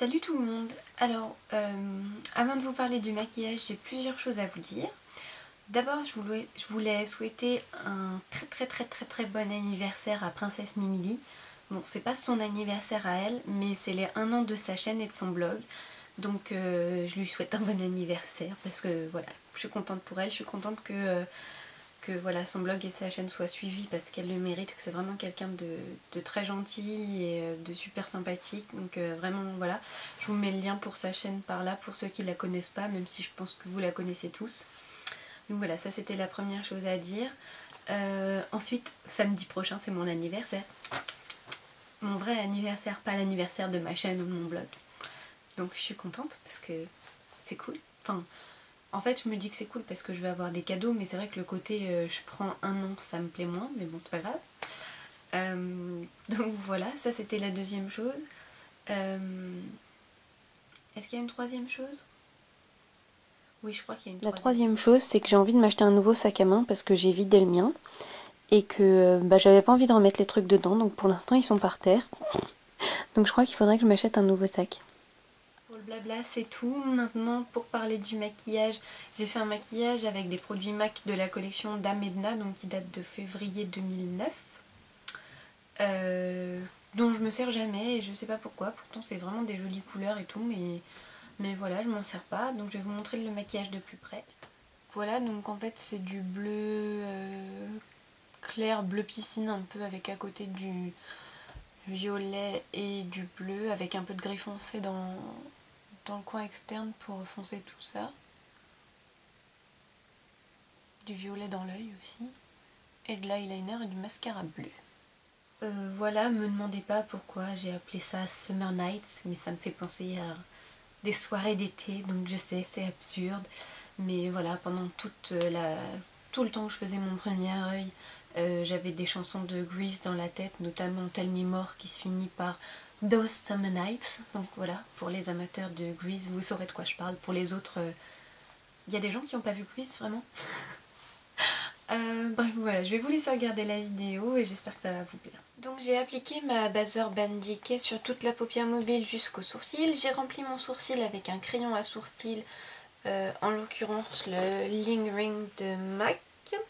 Salut tout le monde. Alors, avant de vous parler du maquillage, j'ai plusieurs choses à vous dire. D'abord, je voulais souhaiter un très bon anniversaire à Princesse Mimili. Bon, c'est pas son anniversaire à elle, mais c'est les 1 an de sa chaîne et de son blog. Donc je lui souhaite un bon anniversaire parce que voilà, je suis contente pour elle, je suis contente que voilà, son blog et sa chaîne soient suivis parce qu'elle le mérite, que c'est vraiment quelqu'un de très gentil et de super sympathique. Donc vraiment voilà, je vous mets le lien pour sa chaîne par là pour ceux qui la connaissent pas, même si je pense que vous la connaissez tous. Donc voilà, ça c'était la première chose à dire. Ensuite, samedi prochain c'est mon anniversaire. Mon vrai anniversaire, pas l'anniversaire de ma chaîne ou de mon blog. Donc je suis contente parce que c'est cool. Enfin, en fait je me dis que c'est cool parce que je vais avoir des cadeaux, mais c'est vrai que le côté je prends 1 an ça me plaît moins, mais bon c'est pas grave. Donc voilà, ça c'était la deuxième chose. Est-ce qu'il y a une troisième chose? Oui, je crois qu'il y a une La troisième troisième chose. chose, c'est que j'ai envie de m'acheter un nouveau sac à main parce que j'ai vidé le mien et que j'avais pas envie de remettre les trucs dedans, donc pour l'instant ils sont par terre. Donc je crois qu'il faudrait que je m'achète un nouveau sac. Pour le blabla c'est tout. Maintenant pour parler du maquillage, j'ai fait un maquillage avec des produits MAC de la collection Dame Edna, donc qui date de février 2009. Dont je me sers jamais et je sais pas pourquoi, pourtant c'est vraiment des jolies couleurs et tout, mais voilà, je m'en sers pas, donc je vais vous montrer le maquillage de plus près. Voilà, donc en fait c'est du bleu clair, bleu piscine un peu, avec à côté du violet et du bleu, avec un peu de gris foncé dans le coin externe pour foncer tout ça. Du violet dans l'œil aussi, et de l'eyeliner et du mascara bleu. Voilà, me demandez pas pourquoi j'ai appelé ça Summer Nights, mais ça me fait penser à des soirées d'été, donc je sais, c'est absurde. Mais voilà, pendant tout le temps où je faisais mon premier œil, j'avais des chansons de Grease dans la tête, notamment Tell Me More qui se finit par Those Summer Nights. Donc voilà, pour les amateurs de Grease, vous saurez de quoi je parle. Pour les autres, il y a des gens qui n'ont pas vu Grease, vraiment. Bref, voilà, je vais vous laisser regarder la vidéo et j'espère que ça va vous plaire. Donc j'ai appliqué ma base Urban Decay sur toute la paupière mobile jusqu'au sourcil. J'ai rempli mon sourcil avec un crayon à sourcil, en l'occurrence le Lingering de MAC.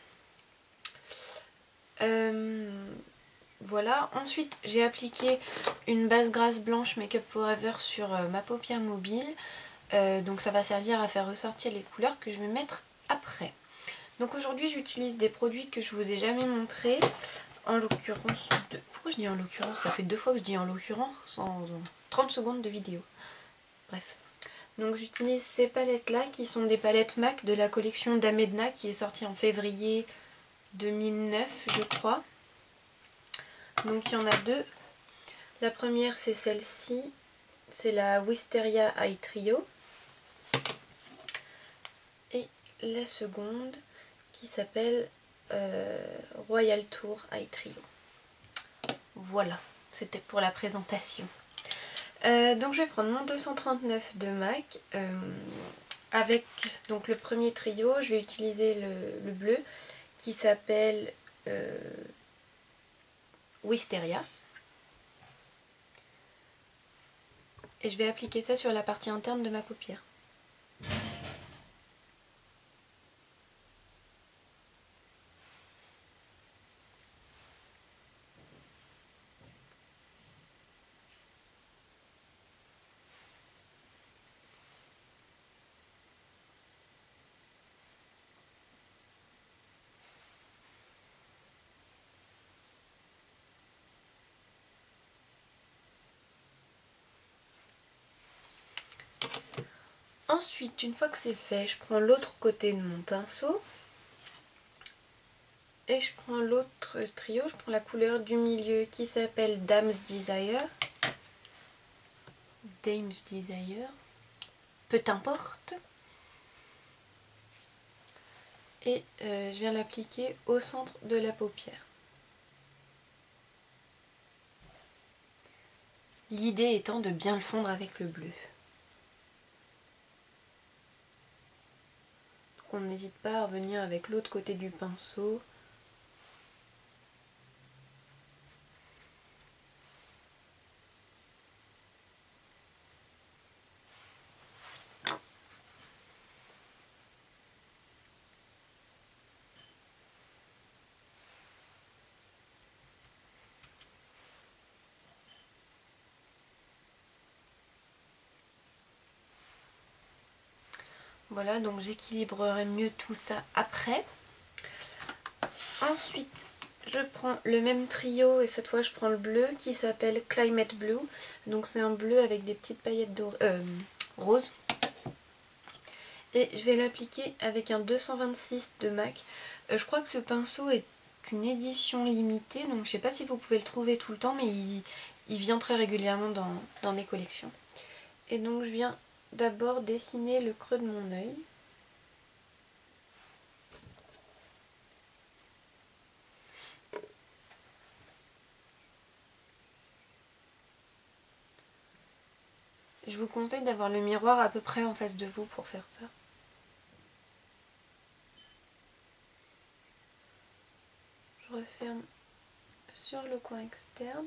Voilà, ensuite j'ai appliqué une base grasse blanche Make Up Forever sur ma paupière mobile. Donc ça va servir à faire ressortir les couleurs que je vais mettre après. Donc aujourd'hui j'utilise des produits que je vous ai jamais montrés. En l'occurrence, pourquoi je dis en l'occurrence? Ça fait 2 fois que je dis en l'occurrence en 30 secondes de vidéo. Bref. Donc j'utilise ces palettes là qui sont des palettes MAC de la collection Dame Edna qui est sortie en février 2009 je crois. Donc il y en a deux. La première c'est celle-ci, c'est la Wisteria Eye Trio. Et la seconde qui s'appelle Royal Tour Eye Trio. Voilà, c'était pour la présentation. Donc je vais prendre mon 239 de MAC avec donc le premier trio. Je vais utiliser le bleu qui s'appelle Wisteria. Et je vais appliquer ça sur la partie interne de ma paupière. Ensuite, une fois que c'est fait, je prends l'autre côté de mon pinceau et je prends l'autre trio, je prends la couleur du milieu qui s'appelle Dame's Desire. Dame's Desire, peu importe. Et je viens l'appliquer au centre de la paupière. L'idée étant de bien le fondre avec le bleu. Donc on n'hésite pas à revenir avec l'autre côté du pinceau. Voilà, donc j'équilibrerai mieux tout ça après. Ensuite, je prends le même trio et cette fois je prends le bleu qui s'appelle Climate Blue. Donc c'est un bleu avec des petites paillettes roses. Et je vais l'appliquer avec un 226 de MAC. Je crois que ce pinceau est une édition limitée, donc je sais pas si vous pouvez le trouver tout le temps, mais il vient très régulièrement dans les collections. Et donc je viens d'abord dessiner le creux de mon œil. Je vous conseille d'avoir le miroir à peu près en face de vous pour faire ça. Je referme sur le coin externe.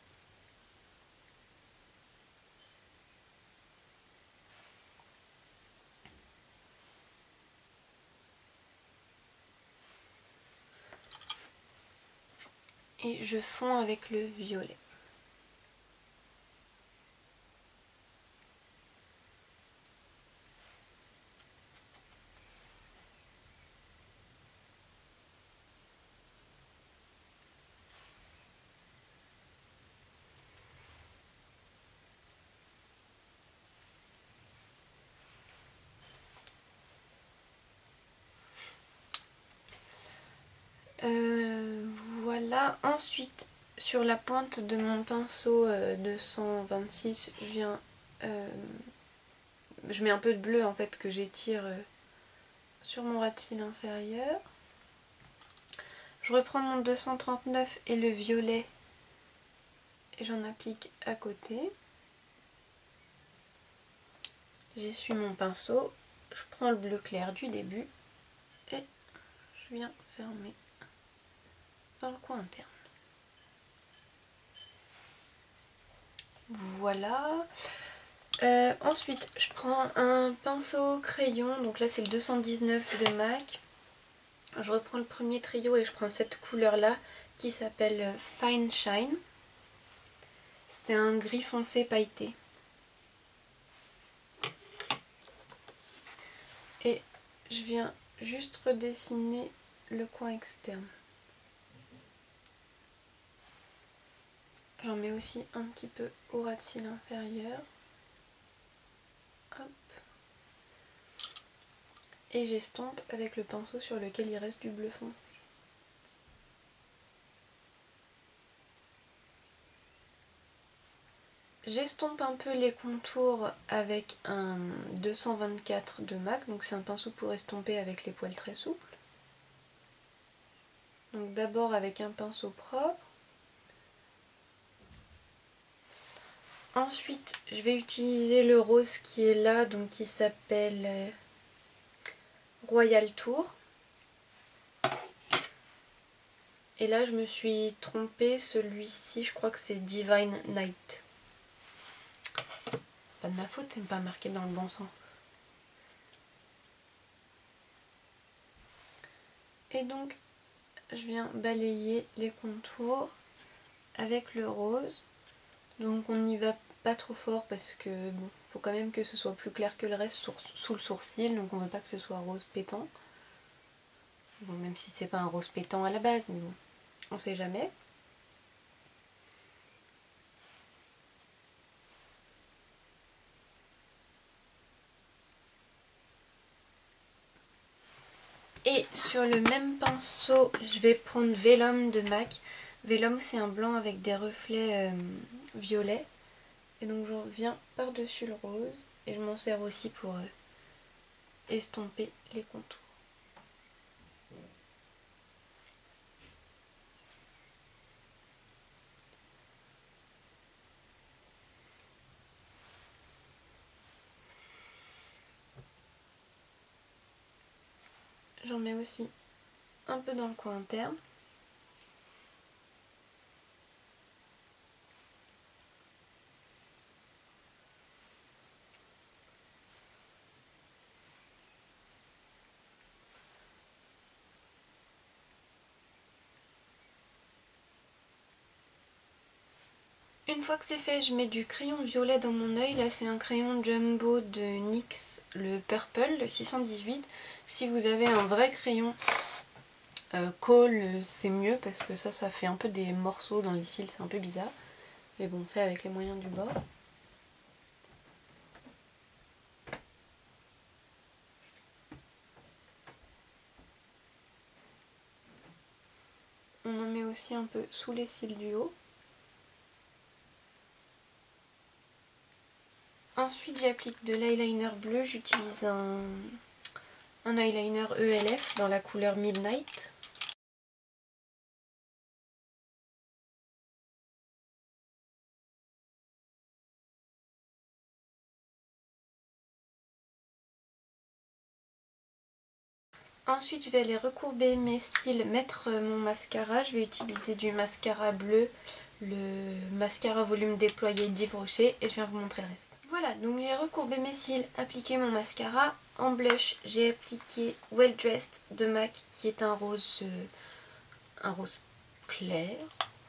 Et je fonds avec le violet. Voilà, ensuite sur la pointe de mon pinceau 226, je mets un peu de bleu en fait que j'étire sur mon ras de cils inférieur. Je reprends mon 239 et le violet et j'en applique à côté. J'essuie mon pinceau, je prends le bleu clair du début et je viens fermer dans le coin interne. Voilà. Ensuite, je prends un pinceau crayon, donc là c'est le 219 de MAC. Je reprends le premier trio et je prends cette couleur là qui s'appelle Fine Shine. C'est un gris foncé pailleté. Et je viens juste redessiner le coin externe. J'en mets aussi un petit peu au ras de cils inférieur. Hop. Et j'estompe avec le pinceau sur lequel il reste du bleu foncé. J'estompe un peu les contours avec un 224 de MAC, donc c'est un pinceau pour estomper avec les poils très souples. Donc d'abord avec un pinceau propre. Ensuite, je vais utiliser le rose qui est là, donc qui s'appelle Royal Tour. Et là, je me suis trompée, celui-ci, je crois que c'est Divine Night. Pas de ma faute, c'est pas marqué dans le bon sens. Et donc, je viens balayer les contours avec le rose. Donc on n'y va pas trop fort parce que bon, faut quand même que ce soit plus clair que le reste sous le sourcil, donc on veut pas que ce soit rose pétant. Bon, même si c'est pas un rose pétant à la base, mais bon, on sait jamais. Et sur le même pinceau, je vais prendre Vellum de MAC. Vellum, c'est un blanc avec des reflets violets. Et donc je viens par-dessus le rose et je m'en sers aussi pour estomper les contours. J'en mets aussi un peu dans le coin interne. Une fois que c'est fait, je mets du crayon violet dans mon œil. Là, c'est un crayon Jumbo de NYX, le Purple, le 618. Si vous avez un vrai crayon Kohl, c'est mieux parce que ça fait un peu des morceaux dans les cils, c'est un peu bizarre. Mais bon, fait avec les moyens du bord. On en met aussi un peu sous les cils du haut. Ensuite, j'applique de l'eyeliner bleu. J'utilise un eyeliner ELF dans la couleur Midnight. Ensuite, je vais aller recourber mes cils, mettre mon mascara. Je vais utiliser du mascara bleu, le mascara volume déployé d'Yves Rocher, et je viens vous montrer le reste. Voilà, donc j'ai recourbé mes cils, appliqué mon mascara. En blush, j'ai appliqué Well Dressed de MAC, qui est un rose clair,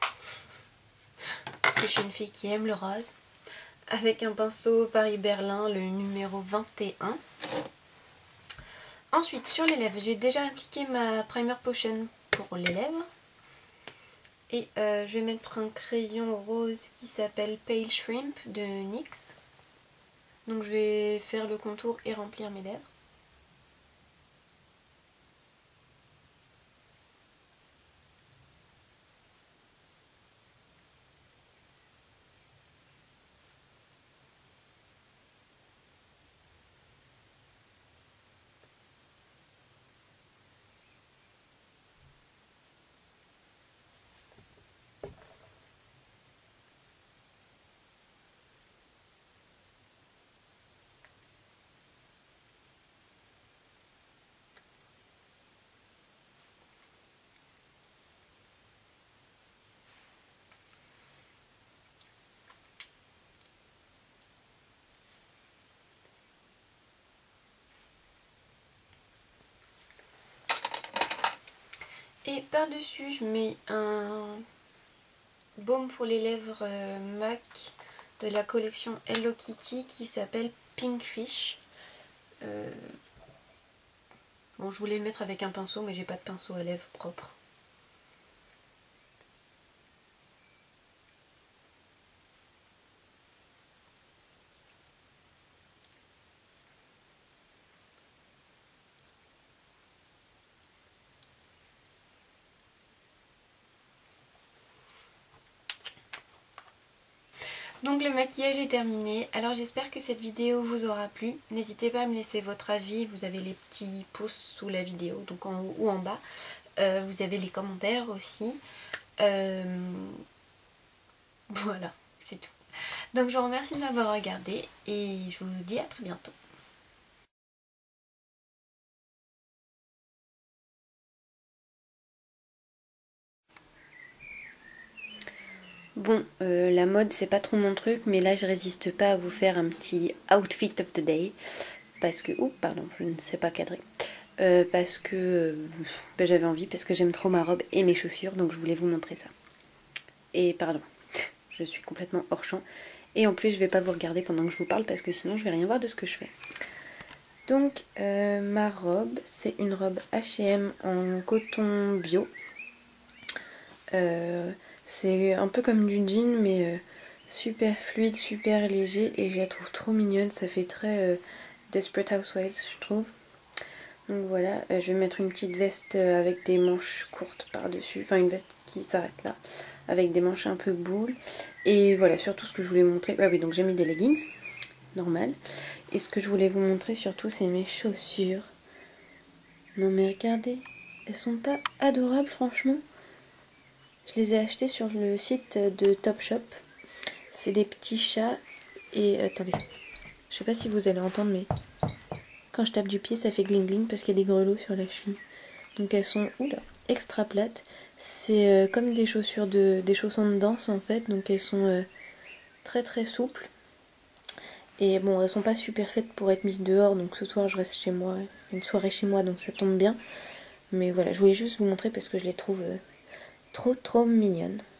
parce que je suis une fille qui aime le rose, avec un pinceau Paris-Berlin, le numéro 21. Ensuite, sur les lèvres, j'ai déjà appliqué ma Primer Potion pour les lèvres. Et je vais mettre un crayon rose qui s'appelle Pale Shrimp de NYX. Donc je vais faire le contour et remplir mes lèvres. Et par-dessus, je mets un baume pour les lèvres MAC de la collection Hello Kitty qui s'appelle Pink Fish. Bon, je voulais le mettre avec un pinceau, mais j'ai pas de pinceau à lèvres propre. Donc le maquillage est terminé, alors j'espère que cette vidéo vous aura plu. N'hésitez pas à me laisser votre avis, vous avez les petits pouces sous la vidéo, donc en haut ou en bas. Vous avez les commentaires aussi. Voilà, c'est tout. Donc je vous remercie de m'avoir regardé et je vous dis à très bientôt. Bon, la mode c'est pas trop mon truc, mais là je résiste pas à vous faire un petit outfit of the day. Parce que... Oh, pardon, je ne sais pas cadrer. Parce que j'avais envie, parce que j'aime trop ma robe et mes chaussures, donc je voulais vous montrer ça. Et pardon, je suis complètement hors champ. Et en plus je vais pas vous regarder pendant que je vous parle, parce que sinon je vais rien voir de ce que je fais. Donc ma robe, c'est une robe H&M en coton bio. C'est un peu comme du jean, mais super fluide, super léger, et je la trouve trop mignonne. Ça fait très Desperate Housewives, je trouve. Donc voilà, je vais mettre une petite veste avec des manches courtes par-dessus, enfin une veste qui s'arrête là, avec des manches un peu boules. Et voilà, surtout ce que je voulais montrer, ah oui, donc j'ai mis des leggings, normal. Et ce que je voulais vous montrer surtout, c'est mes chaussures. Non mais regardez, elles sont pas adorables franchement. Je les ai achetées sur le site de Topshop. C'est des petits chats et... attendez, je sais pas si vous allez entendre, mais quand je tape du pied, ça fait gling gling parce qu'il y a des grelots sur la cheville. Donc elles sont extra plates. C'est comme des chaussures des chaussons de danse en fait. Donc elles sont très très souples. Et bon, elles sont pas super faites pour être mises dehors. Donc ce soir, je reste chez moi. C'est une soirée chez moi, donc ça tombe bien. Mais voilà, je voulais juste vous montrer parce que je les trouve trop trop mignonnes.